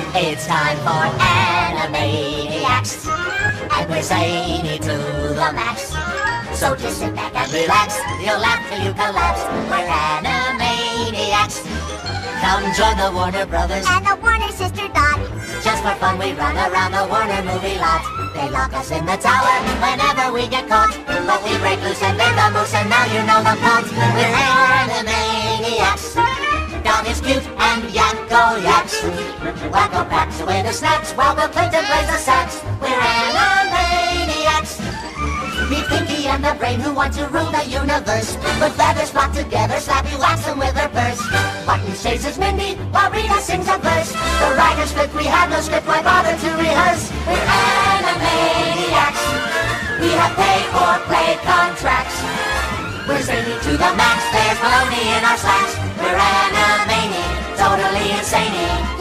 It's time for Animaniacs, and we're zany to the max. So just sit back and relax, you'll laugh till you collapse. We're Animaniacs. Come join the Warner Brothers and the Warner Sister Dot. Just for fun we run around the Warner movie lot. They lock us in the tower whenever we get caught, but we break loose and make the moose, and now you know the plot. We're Animaniacs. Dot is cute and Yakko yaks. Wacko packs away the snacks while Bill Clinton plays the sax. We're Animaniacs. Meet Pinky and the Brain who want to rule the universe. Put feathers flock together, slappy wax them with her purse. Buttons chases Mindy while Rita sings a verse. The writer's script, we have no script, why bother to rehearse? We're Animaniacs. We have pay-for-play contracts. We're zany to the max, there's baloney in our slacks. We're Animaniacs, totally insane.